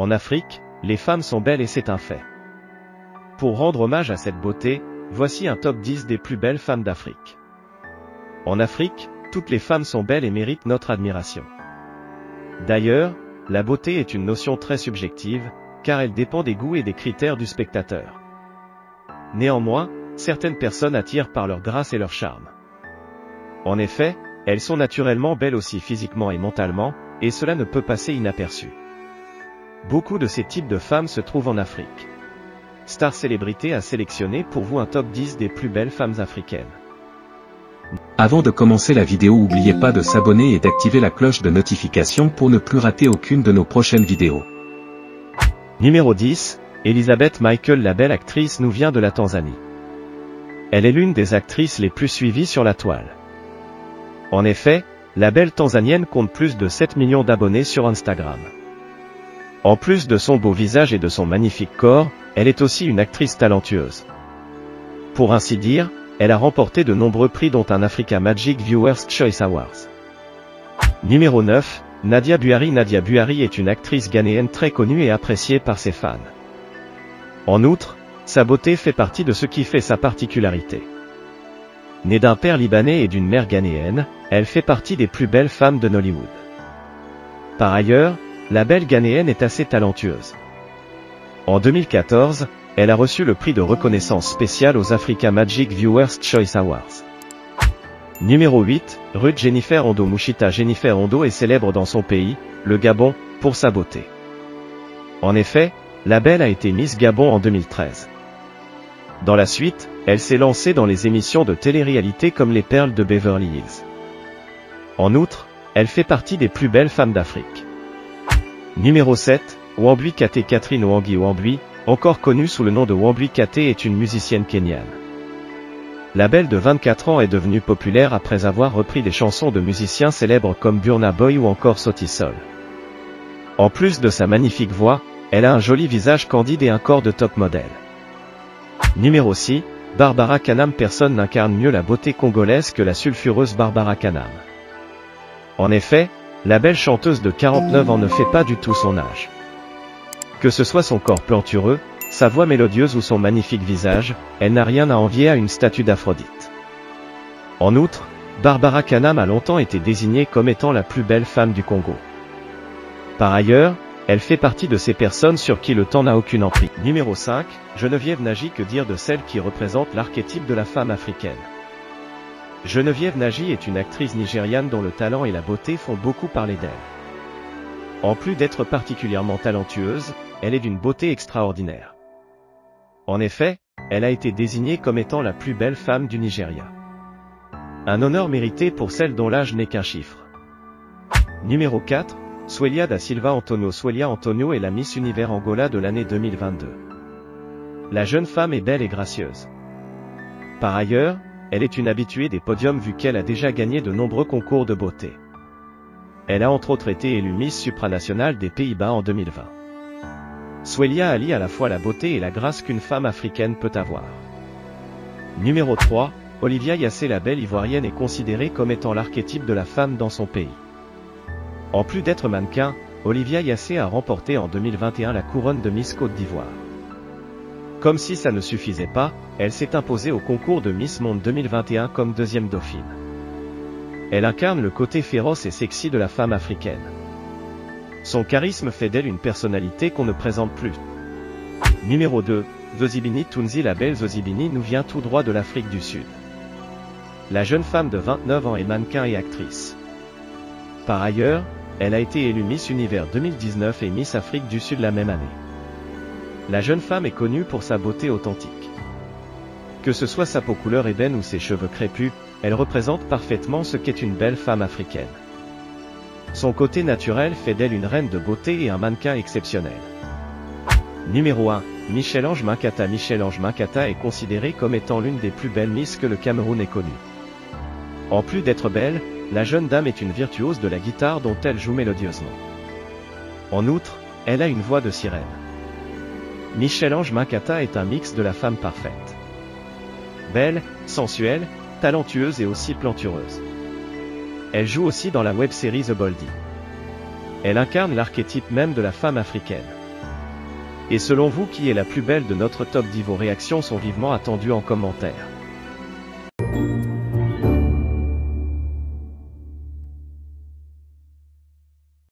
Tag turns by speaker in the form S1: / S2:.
S1: En Afrique, les femmes sont belles et c'est un fait. Pour rendre hommage à cette beauté, voici un top 10 des plus belles femmes d'Afrique. En Afrique, toutes les femmes sont belles et méritent notre admiration. D'ailleurs, la beauté est une notion très subjective, car elle dépend des goûts et des critères du spectateur. Néanmoins, certaines personnes attirent par leur grâce et leur charme. En effet, elles sont naturellement belles aussi physiquement et mentalement, et cela ne peut passer inaperçu. Beaucoup de ces types de femmes se trouvent en Afrique. Star Célébrité a sélectionné pour vous un top 10 des plus belles femmes africaines.
S2: Avant de commencer la vidéo, n'oubliez pas de s'abonner et d'activer la cloche de notification pour ne plus rater aucune de nos prochaines vidéos.
S1: Numéro 10, Elizabeth Michael. La belle actrice nous vient de la Tanzanie. Elle est l'une des actrices les plus suivies sur la toile. En effet, la belle Tanzanienne compte plus de 7 millions d'abonnés sur Instagram. En plus de son beau visage et de son magnifique corps, elle est aussi une actrice talentueuse. Pour ainsi dire, elle a remporté de nombreux prix dont un Africa Magic Viewers Choice Awards. Numéro 9, Nadia Buhari. Nadia Buhari est une actrice ghanéenne très connue et appréciée par ses fans. En outre, sa beauté fait partie de ce qui fait sa particularité. Née d'un père libanais et d'une mère ghanéenne, elle fait partie des plus belles femmes de Nollywood. Par ailleurs, la belle ghanéenne est assez talentueuse. En 2014, elle a reçu le prix de reconnaissance spéciale aux Africa Magic Viewers Choice Awards. Numéro 8, Ruth Jennifer Ondo. Mouchita Jennifer Ondo est célèbre dans son pays, le Gabon, pour sa beauté. En effet, la belle a été Miss Gabon en 2013. Dans la suite, elle s'est lancée dans les émissions de télé-réalité comme les Perles de Beverly Hills. En outre, elle fait partie des plus belles femmes d'Afrique. Numéro 7, Wambui Kate. Catherine Wangi Wambui, encore connue sous le nom de Wambui Kate, est une musicienne kenyane. La belle de 24 ans est devenue populaire après avoir repris des chansons de musiciens célèbres comme Burna Boy ou encore Sauti Sol. En plus de sa magnifique voix, elle a un joli visage candide et un corps de top modèle. Numéro 6, Barbara Kanam. Personne n'incarne mieux la beauté congolaise que la sulfureuse Barbara Kanam. En effet, la belle chanteuse de 49 ans ne fait pas du tout son âge. Que ce soit son corps plantureux, sa voix mélodieuse ou son magnifique visage, elle n'a rien à envier à une statue d'Aphrodite. En outre, Barbara Kanam a longtemps été désignée comme étant la plus belle femme du Congo. Par ailleurs, elle fait partie de ces personnes sur qui le temps n'a aucune emprise. Numéro 5, Geneviève Nagy. Que dire de celle qui représente l'archétype de la femme africaine? Geneviève Nagy est une actrice nigériane dont le talent et la beauté font beaucoup parler d'elle. En plus d'être particulièrement talentueuse, elle est d'une beauté extraordinaire. En effet, elle a été désignée comme étant la plus belle femme du Nigeria. Un honneur mérité pour celle dont l'âge n'est qu'un chiffre. Numéro 4, Suelia da Silva Antonio. Suelia Antonio est la Miss Univers Angola de l'année 2022. La jeune femme est belle et gracieuse. Par ailleurs, elle est une habituée des podiums vu qu'elle a déjà gagné de nombreux concours de beauté. Elle a entre autres été élue Miss Supranationale des Pays-Bas en 2020. Suelia allie à la fois la beauté et la grâce qu'une femme africaine peut avoir. Numéro 3, Olivia Yassé. La belle ivoirienne est considérée comme étant l'archétype de la femme dans son pays. En plus d'être mannequin, Olivia Yassé a remporté en 2021 la couronne de Miss Côte d'Ivoire. Comme si ça ne suffisait pas, elle s'est imposée au concours de Miss Monde 2021 comme deuxième dauphine. Elle incarne le côté féroce et sexy de la femme africaine. Son charisme fait d'elle une personnalité qu'on ne présente plus. Numéro 2, Zozibini Tunzi. La belle Zozibini nous vient tout droit de l'Afrique du Sud. La jeune femme de 29 ans est mannequin et actrice. Par ailleurs, elle a été élue Miss Univers 2019 et Miss Afrique du Sud la même année. La jeune femme est connue pour sa beauté authentique. Que ce soit sa peau couleur ébène ou ses cheveux crépus, elle représente parfaitement ce qu'est une belle femme africaine. Son côté naturel fait d'elle une reine de beauté et un mannequin exceptionnel. Numéro 1, Michel-Ange Minkata. Michel-Ange Minkata est considérée comme étant l'une des plus belles Miss que le Cameroun ait connues. En plus d'être belle, la jeune dame est une virtuose de la guitare dont elle joue mélodieusement. En outre, elle a une voix de sirène. Michel-Ange Minkata est un mix de la femme parfaite. Belle, sensuelle, talentueuse et aussi plantureuse. Elle joue aussi dans la web-série The Boldy. Elle incarne l'archétype même de la femme africaine. Et selon vous, qui est la plus belle de notre top 10? Vos réactions sont vivement attendues en commentaire.